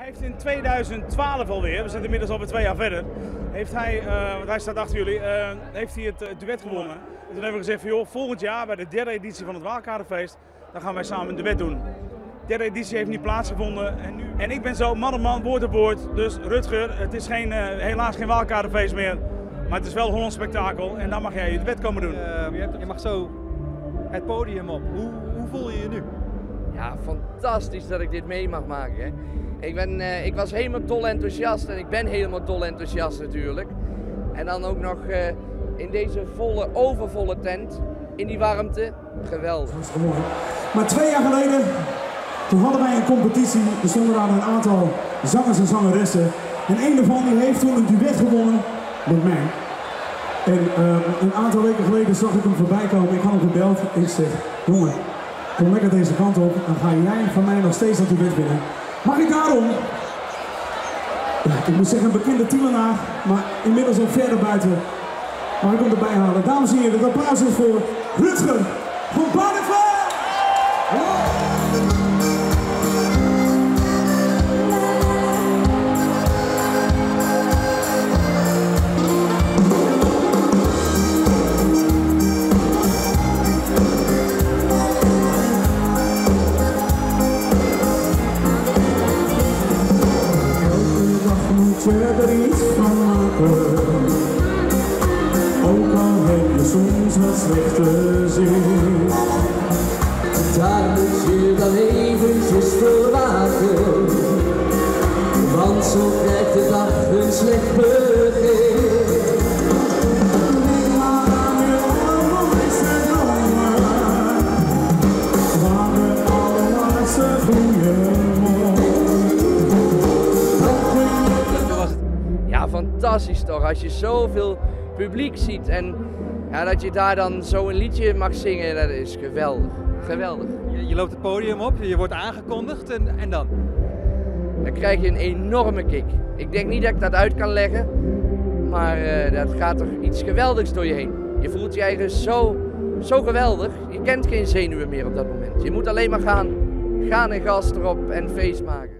heeft in 2012 alweer, we zitten inmiddels alweer 2 jaar verder, heeft hij, want hij staat achter jullie, heeft hij het duet gewonnen. En toen hebben we gezegd van joh, volgend jaar bij de 3e editie van het Waalkarenfeest, dan gaan wij samen een duet doen. De 3e editie heeft niet plaatsgevonden en ik ben zo man op man, woord op woord. Dus Rutger, het is helaas geen Waalkarenfeest meer, maar het is wel Hollands spektakel en dan mag jij je duet komen doen. Je mag zo het podium op. Hoe voel je je nu? Ja, fantastisch dat ik dit mee mag maken. Hè. Ik was helemaal dol enthousiast en ik ben helemaal dol enthousiast natuurlijk. En dan ook nog in deze volle, overvolle tent, in die warmte, geweldig. Maar 2 jaar geleden, toen hadden wij een competitie, er stonden daar een aantal zangers en zangeressen. En een daarvan die heeft toen een duet gewonnen met mij. En een aantal weken geleden zag ik hem voorbij komen, ik had hem gebeld en ik zeg, jongen, kom lekker deze kant op, dan ga jij van mij nog steeds dat duet winnen. Mag ik daarom, ik moet zeggen een bekende Tielenaar, maar inmiddels al verder buiten, mag ik hem erbij halen. Dames en heren, het applaus is voor Rutger van Barneveld! Er iets van maken, ook al heb je soms wat slechte zin. Daar moet je dan eventjes voor waken, want zo krijgt de dag een slecht begin. Denk maar aan je allermooiste dromen, waar de allerlaatste groeien mooi. Ja, fantastisch toch, als je zoveel publiek ziet en ja, dat je daar dan zo een liedje mag zingen, dat is geweldig. Geweldig. Je loopt het podium op, je wordt aangekondigd en dan? Dan krijg je een enorme kick. Ik denk niet dat ik dat uit kan leggen, maar dat gaat toch iets geweldigs door je heen. Je voelt je eigen zo geweldig, je kent geen zenuwen meer op dat moment. Je moet alleen maar gaan en gas erop en feest maken.